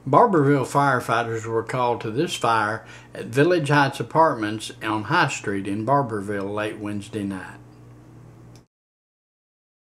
Barbourville firefighters were called to this fire at Village Heights Apartments on High Street in Barbourville late Wednesday night.